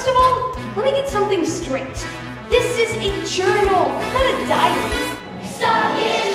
First of all, let me get something straight. This is a journal, not a diary. Stuck in